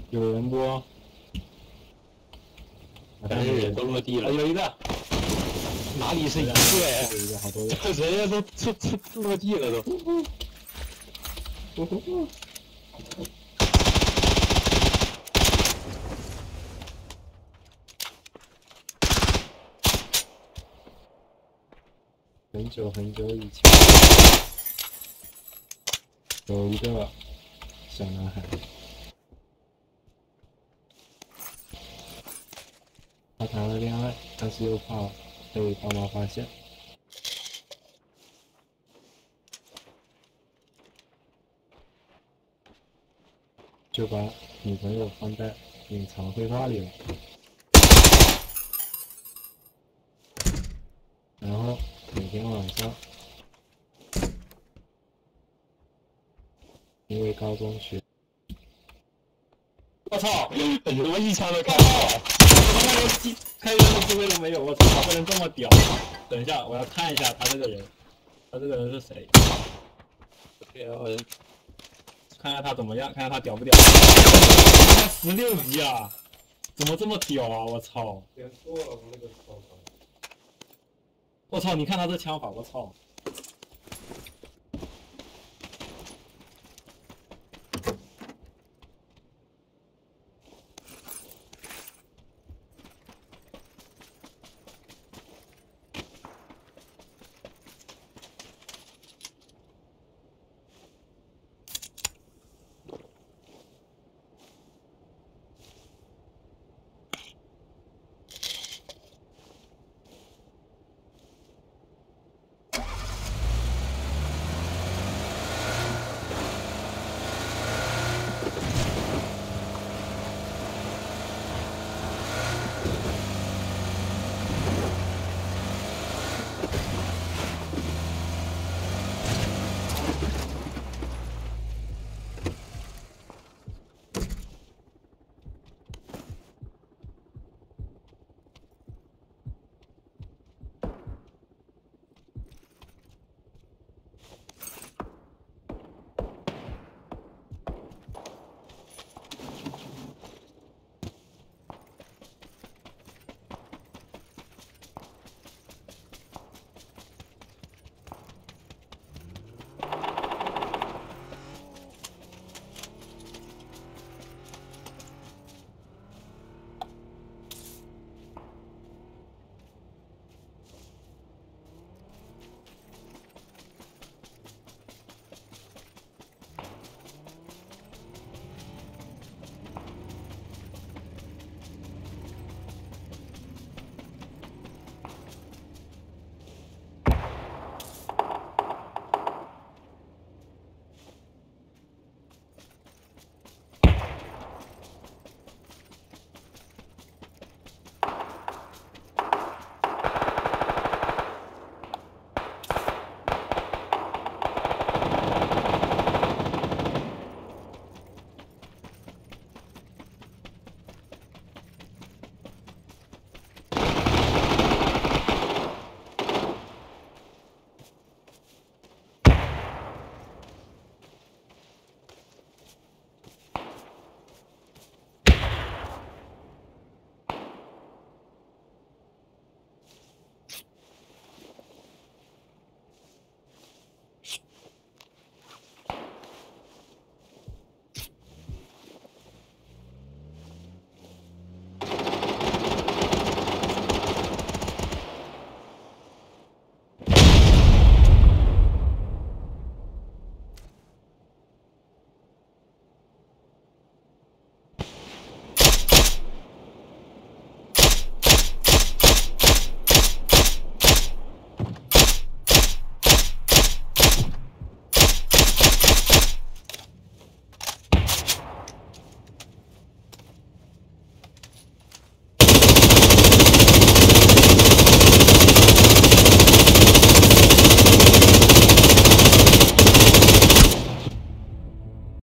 有人不？ 感觉人都落地了。 有一个，哪里是一个？ 有一个好多人。 人家都落地了都。 很久很久以前，有一个小男孩，他谈了恋爱，但是又怕被爸妈发现，就把女朋友放在隐藏绘画里了。然后每天晚上，因为高中学， 我操！怎么一枪都开不了？我他妈连开枪的机会都没有！我操，不能这么屌！等一下，我要看一下他这个人，他这个人是谁？看看他怎么样，看看他屌不屌？16级啊！怎么这么屌啊！我操！ 点错了，我那个操！ 我操！你看他这枪法，我操！